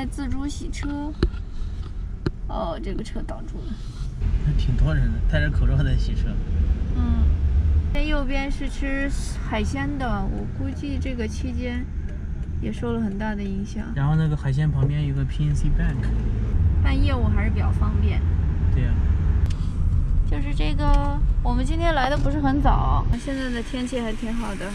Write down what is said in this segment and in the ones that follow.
自助洗车。哦，这个车挡住了。 挺多人的，戴着口罩在洗车。 嗯，这右边是吃海鲜的，我估计这个期间也受了很大的影响。 然后那个海鲜旁边有个 PNC Bank， 办业务还是比较方便。 对呀、 就是这个，我们今天来的不是很早，现在的天气还挺好的。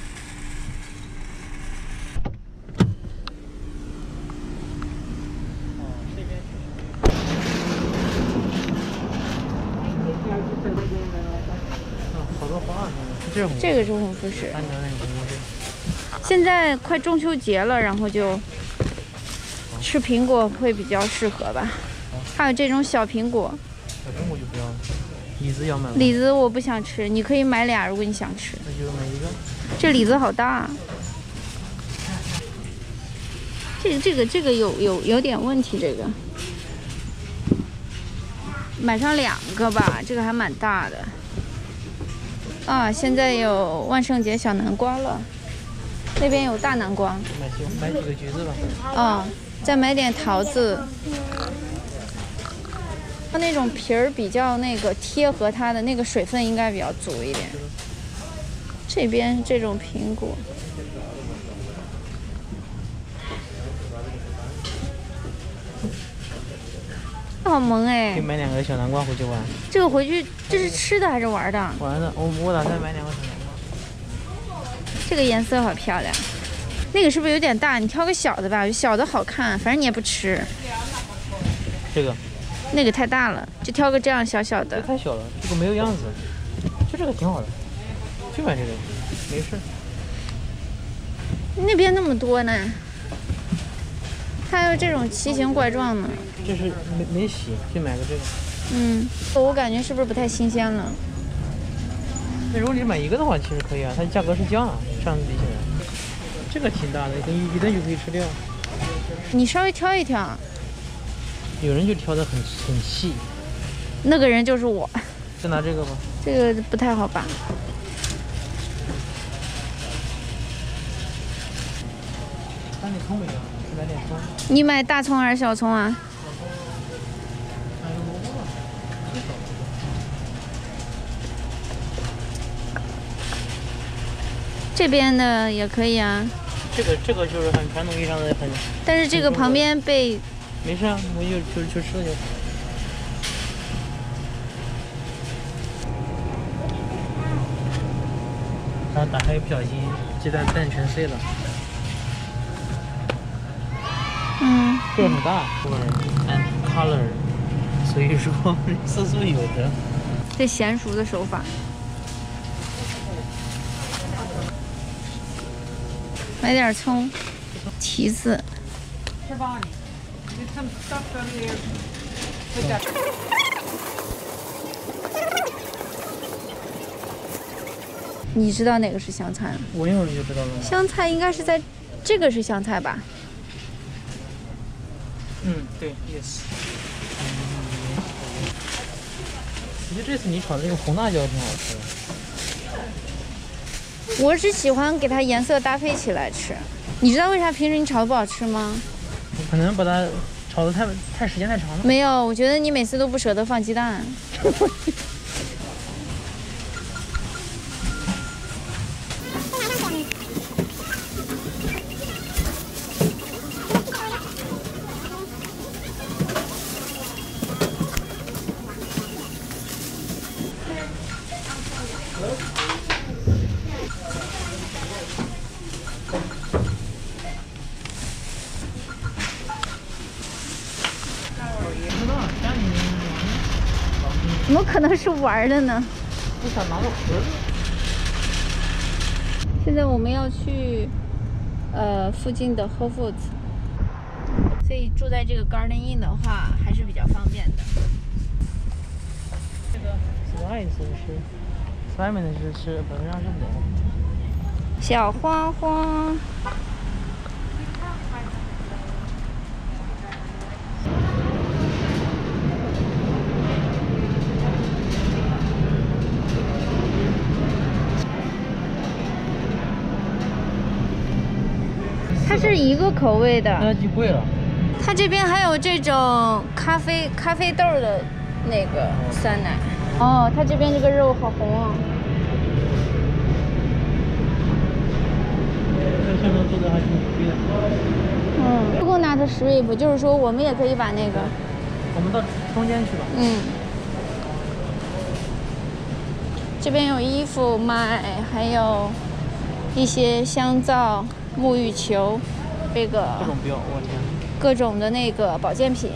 好多花啊！ 这个是红富士。 安德那个红富士。 现在快中秋节了，然后就吃苹果会比较适合吧。还有这种小苹果。 小苹果就不要了。李子要买吗？ 李子我不想吃，你可以买俩，如果你想吃。 那就买一个。 这李子好大。这个有点问题，这个。买上2个吧，这个还蛮大的。啊，现在有万圣节小南瓜了，那边有大南瓜。 买几个橘子吧。 啊，再买点桃子。它那种皮儿比较那个贴合它的那个水分应该比较足一点。这边这种苹果。好萌哎！ 可以买2个小南瓜回去玩。 这个回去这是吃的还是玩的？ 玩的，我打算买2个小南瓜。 这个颜色好漂亮。那个是不是有点大？你挑个小的吧，小的好看，反正你也不吃。 这个。 那个太大了，就挑个这样小小的。 这太小了，这个没有样子。就这个挺好的，就买这个，没事。 那边那么多呢，还有这种奇形怪状的。 这是没洗，就买个这个。 嗯，我感觉是不是不太新鲜了？ 那如果你买一个的话，其实可以啊，它价格是降了，上次比起来。这个挺大的，一顿就可以吃掉。 你稍微挑一挑。 有人就挑得很细。 那个人就是我。 再拿这个吧。 这个不太好吧？ 那你葱没有？去买点葱。 你买大葱还是小葱啊？这边的也可以啊。 这个就是很传统意义上的很。 但是这个旁边被。 没事啊，我就吃了就。然后打开不小心鸡蛋全碎了。 嗯。 个很大 ，and color， 所以说色素有的。 这娴熟的手法。买点葱，提子。你知道哪个是香菜吗？ 我一会儿就知道了。 香菜应该是在这个是香菜吧？ 嗯，对 ，yes。其实这次你炒的这个红辣椒挺好吃的。 我是喜欢给它颜色搭配起来吃。你知道为啥平时你炒的不好吃吗？ 可能把它炒的太时间太长了。 没有，我觉得你每次都不舍得放鸡蛋。怎么可能是玩的呢？ 我想拿个盒子。 现在我们要去附近的 Whole Foods， 所以住在这个 Garden Inn 的话还是比较方便的。 这个 Simon 是本上是冷。 小花花。它是一个口味的， 那就贵了。 它这边还有这种咖啡豆的那个酸奶。哦，它这边这个肉好红啊。 这相当做的还挺牛逼的。 Coconut strip， 就是说我们也可以把那个。 我们到中间去吧。 这边有衣服卖，还有一些香皂、沐浴球，这个各种标，我天！ 各种的那个保健品。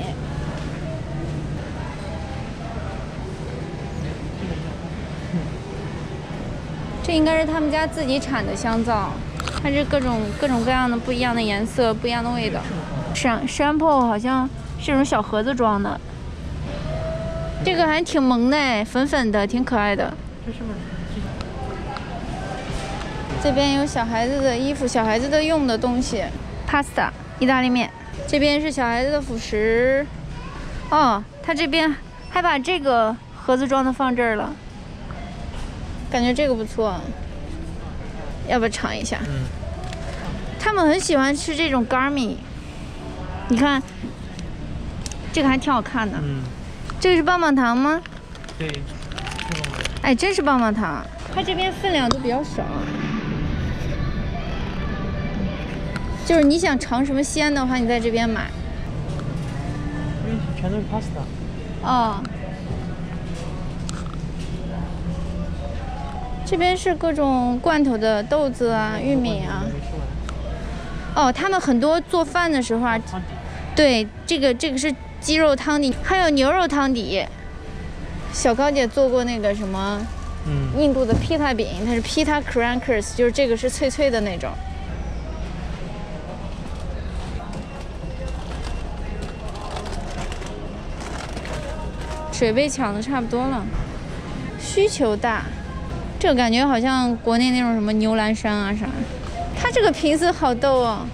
这应该是他们家自己产的香皂，它是各种各样的不一样的颜色、不一样的味道。shampoo 好像是这种小盒子装的，这个还挺萌的，粉粉的，挺可爱的。 这是不是？ 这边有小孩子的衣服、小孩子的用的东西 ，pasta 意大利面。这边是小孩子的辅食。哦，他这边还把这个盒子装的放这儿了，感觉这个不错，要不要尝一下？他们很喜欢吃这种 gummy， 你看，这个还挺好看的。这个是棒棒糖吗？ 对。 哎，真是棒棒糖。它这边分量都比较少。就是你想尝什么鲜的话，你在这边买。 因为全都是 pasta。 哦。这边是各种罐头的豆子啊、玉米啊。哦，他们很多做饭的时候啊，对，这个是鸡肉汤底，还有牛肉汤底。小高姐做过那个什么，印度的披萨饼，它是 pita crackers， 就是这个是脆脆的那种。水被抢的差不多了，需求大，这个感觉好像国内那种什么牛栏山啊啥，它这个瓶子好逗哦。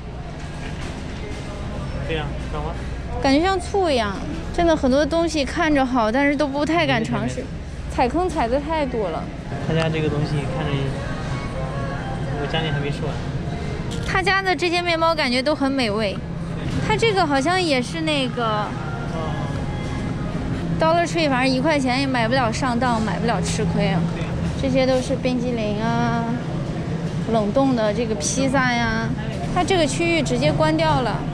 对呀，干嘛？ 感觉像醋一样，真的很多东西看着好，但是都不太敢尝试，踩坑踩的太多了。 他家这个东西看着，我家里还没吃完。 他家的这些面包感觉都很美味，他这个好像也是那个。Dollar Tree 反正1块钱也买不了上当，买不了吃亏啊。这些都是冰激凌啊，冷冻的这个披萨呀。它这个区域直接关掉了。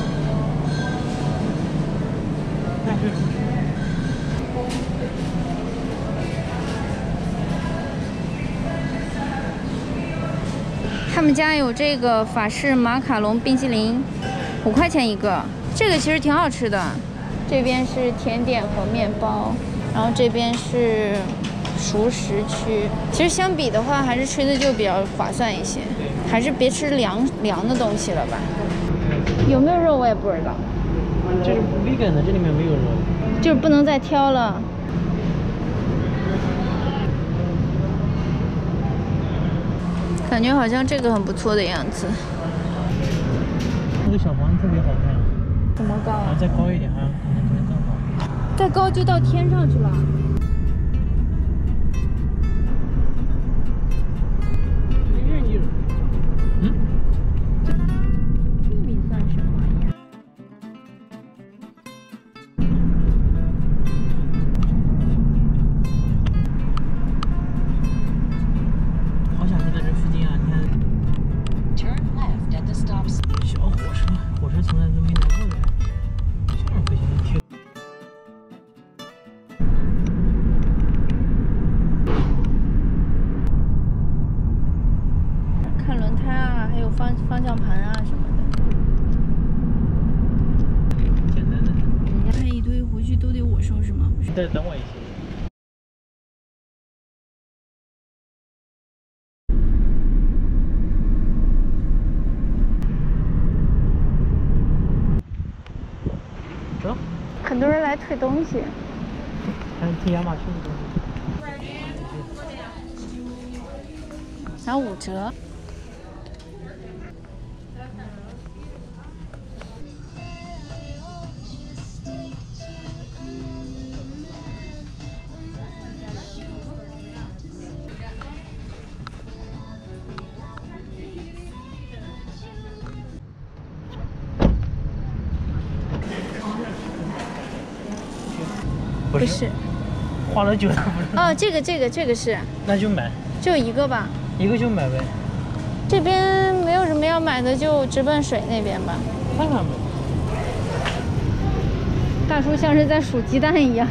他们家有这个法式马卡龙冰淇淋，5块钱一个，这个其实挺好吃的。这边是甜点和面包，然后这边是熟食区。其实相比的话，还是吃的就比较划算一些，还是别吃凉的东西了吧。有没有肉我也不知道。 这是 vegan 的，这里面没有肉。 就是不能再挑了。感觉好像这个很不错的样子。 那个小房子特别好看。 怎么高啊？ 再高一点，好像可能更好。 再高就到天上去了。玉米算什么呀？ 好想住在这附近啊！你看。小火车从来都没来过的，这样不行，挺。 看轮胎啊，还有方向盘啊什么的。 简单的。 人家拍一堆回去都得我收拾吗？不是。 再等我一些。走。 很多人来退东西。 还是退亚马逊的东西。 然后5折。 不是。 花了9的不是？ 哦，这个是。 那就买。 就一个吧。 一个就买呗。 这边没有什么要买的，就直奔水那边吧。 看看吧。 大叔像是在数鸡蛋一样。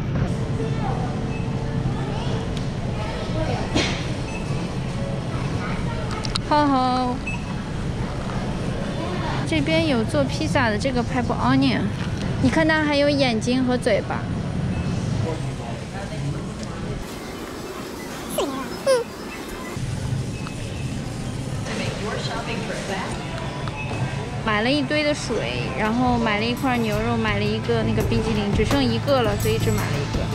好好。这边有做披萨的这个 pepper onion， 你看它还有眼睛和嘴巴。买了一堆的水，然后买了一块牛肉，买了一个那个冰淇淋，只剩一个了，所以只买了一个。